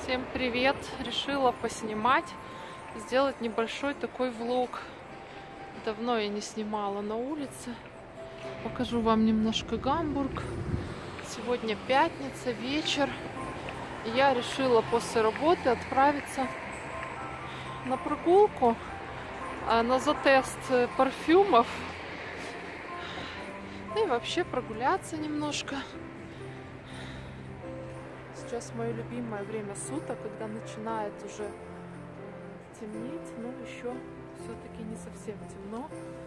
Всем привет! Решила поснимать, сделать небольшой такой влог. Давно я не снимала на улице. Покажу вам немножко Гамбург. Сегодня пятница, вечер. И я решила после работы отправиться на прогулку, на затест парфюмов. Ну и вообще прогуляться немножко. Сейчас мое любимое время суток, когда начинает уже темнеть, но еще все-таки не совсем темно.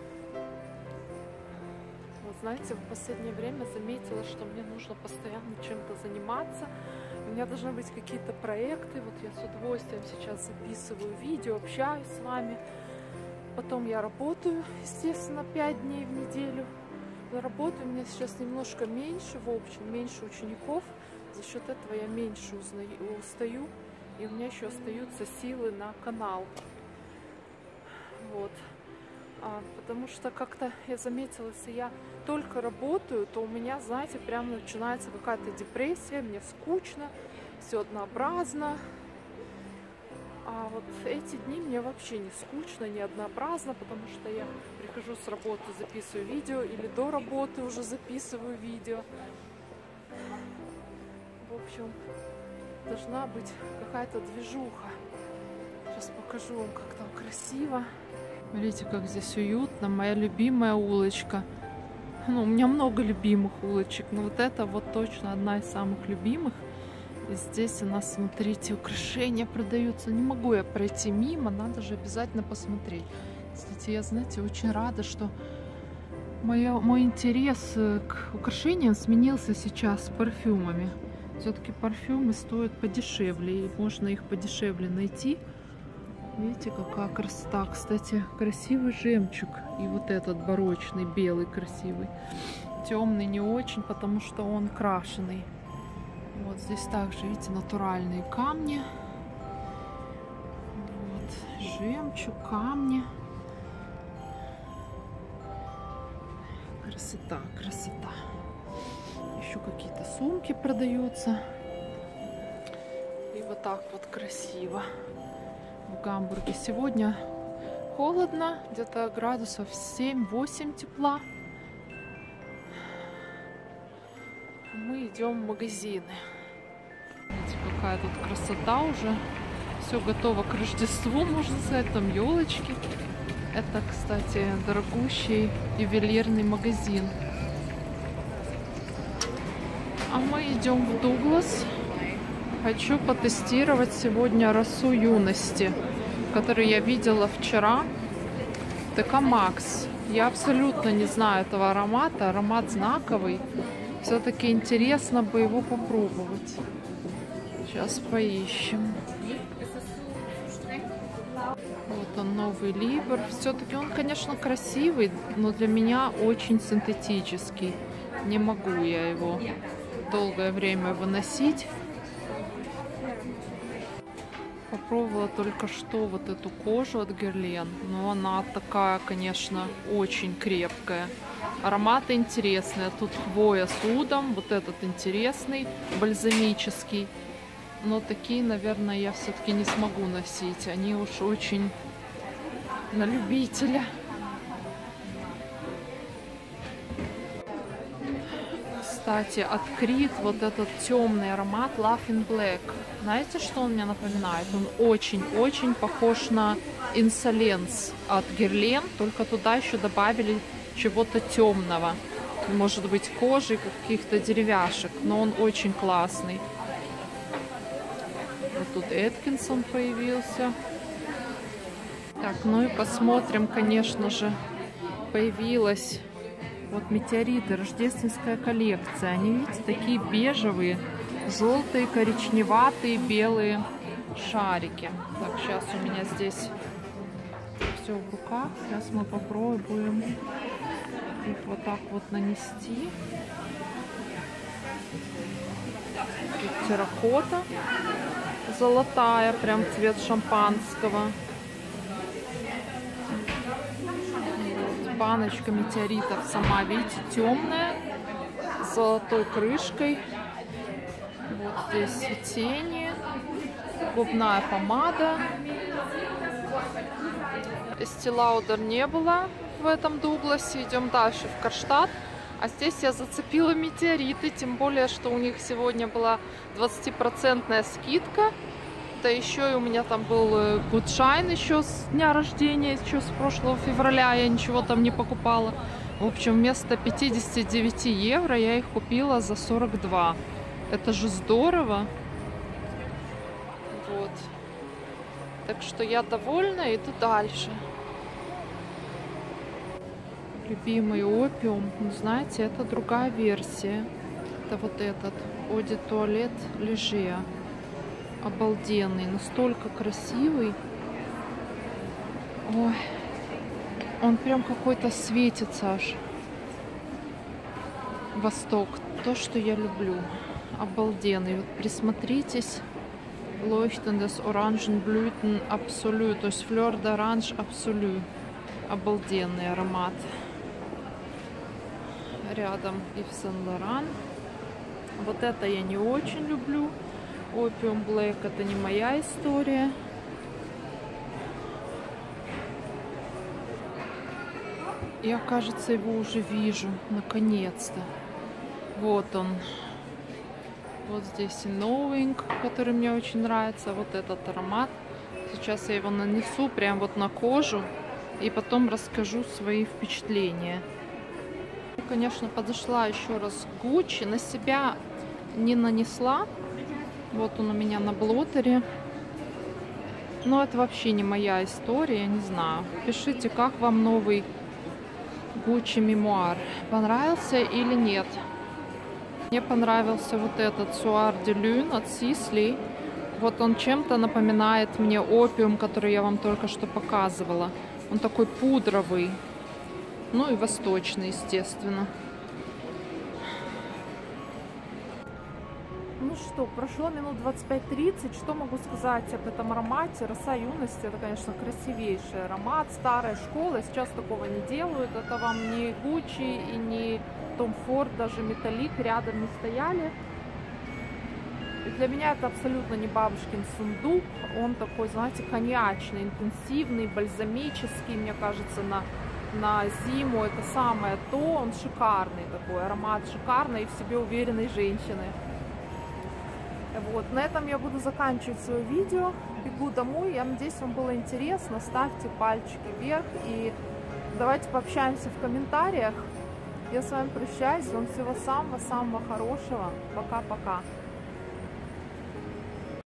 Вот знаете, в последнее время заметила, что мне нужно постоянно чем-то заниматься. У меня должны быть какие-то проекты. Вот я с удовольствием сейчас записываю видео, общаюсь с вами. Потом я работаю, естественно, 5 дней в неделю. На работу у меня сейчас немножко меньше, в общем, меньше учеников. За счет этого я меньше устаю, и у меня еще остаются силы на канал. Вот. Потому что как-то я заметила, если я только работаю, то у меня, знаете, прям начинается какая-то депрессия, мне скучно, все однообразно. А вот эти дни мне вообще не скучно, не однообразно, потому что я прихожу с работы, записываю видео, или до работы уже записываю видео. В общем, должна быть какая-то движуха. Сейчас покажу вам, как там красиво. Смотрите, как здесь уютно. Моя любимая улочка. Ну, у меня много любимых улочек, но вот это вот точно одна из самых любимых. И здесь у нас, смотрите, украшения продаются. Не могу я пройти мимо, надо же обязательно посмотреть. Кстати, я, знаете, очень рада, что мой интерес к украшениям сменился сейчас с парфюмами. Все-таки парфюмы стоят подешевле, и можно их подешевле найти. Видите, какая красота. Кстати, красивый жемчуг. И вот этот барочный, белый, красивый. Темный не очень, потому что он крашеный. Вот здесь также, видите, натуральные камни. Вот, жемчуг, камни. Красота, красота. Еще какие-то сумки продаются. И вот так вот красиво в Гамбурге. Сегодня холодно, где-то градусов 7-8 тепла. Мы идем в магазины. Видите, какая тут красота уже. Все готово к Рождеству, можно сказать. Там елочки. Это, кстати, дорогущий ювелирный магазин. А мы идем в Дуглас. Хочу потестировать сегодня росу юности, которую я видела вчера. ТК Макс. Я абсолютно не знаю этого аромата. Аромат знаковый. Все-таки интересно бы его попробовать. Сейчас поищем. Вот он, новый Либер. Все-таки он, конечно, красивый, но для меня очень синтетический. Не могу я его долгое время выносить. Попробовала только что вот эту кожу от Guerlain, но она такая, конечно, очень крепкая. Ароматы интересные. Тут хвоя с удом, вот этот интересный, бальзамический. Но такие, наверное, я все-таки не смогу носить. Они уж очень на любителя. Кстати, от Creed вот этот темный аромат Love in Black. Знаете, что он мне напоминает? Он очень-очень похож на Insolence от Guerlain, только туда еще добавили чего-то темного. Может быть, кожи, каких-то деревяшек, но он очень классный. Вот тут Эткинсон появился. Так, ну и посмотрим, конечно же, появилась вот метеориты, рождественская коллекция. Они, видите, такие бежевые, желтые, коричневатые, белые шарики. Так, сейчас у меня здесь все в руках. Сейчас мы попробуем их вот так вот нанести. Тут терракота золотая, прям цвет шампанского. Вот, баночка метеоритов сама, видите, темная, с золотой крышкой. Вот здесь тени. губная помада. Estee Lauder не было в этом Дугласе. Идем дальше в Карштадт. А здесь я зацепила метеориты, тем более, что у них сегодня была 20% скидка. Да еще и у меня там был гудшайн еще с дня рождения, еще с прошлого февраля, я ничего там не покупала. В общем, вместо 59 евро я их купила за 42. Это же здорово. Вот. Так что я довольна, иду дальше. Любимый опиум, ну, знаете, это другая версия. Это вот этот Eau de Toilette Léger. Обалденный, настолько красивый. Ой, он прям какой-то светится аж. Восток, то, что я люблю. Обалденный. Вот присмотритесь. Leuchtendes Orangenblüten Absolut, то есть Fleur d'Orange Absolut. Обалденный аромат. Рядом Yves Saint Laurent. Вот это я не очень люблю. Opium Black — это не моя история. Я, кажется, его уже вижу. Наконец-то. Вот он. Вот здесь и Knowing, который мне очень нравится. Вот этот аромат. Сейчас я его нанесу прям вот на кожу. И потом расскажу свои впечатления. Конечно, подошла еще раз к Gucci. На себя не нанесла. Вот он у меня на блотере. Но это вообще не моя история, я не знаю. Пишите, как вам новый Gucci Memoir. Понравился или нет? Мне понравился вот этот Soir de Lune от Sisley. Вот он чем-то напоминает мне опиум, который я вам только что показывала. Он такой пудровый. Ну и восточный, естественно. Ну что, прошло минут 25-30. Что могу сказать об этом аромате? Роса юности. Это, конечно, красивейший аромат. Старая школа. Сейчас такого не делают. Это вам не Gucci и не Tom Ford, даже Металлик рядом не стояли. И для меня это абсолютно не бабушкин сундук. Он такой, знаете, коньячный, интенсивный, бальзамический. Мне кажется, на зиму это самое то. Он шикарный такой, аромат шикарной и в себе уверенной женщины. Вот, на этом я буду заканчивать свое видео. Бегу домой. Я надеюсь, вам было интересно. Ставьте пальчики вверх и давайте пообщаемся в комментариях. Я с вами прощаюсь. Вам всего самого-самого хорошего. Пока-пока.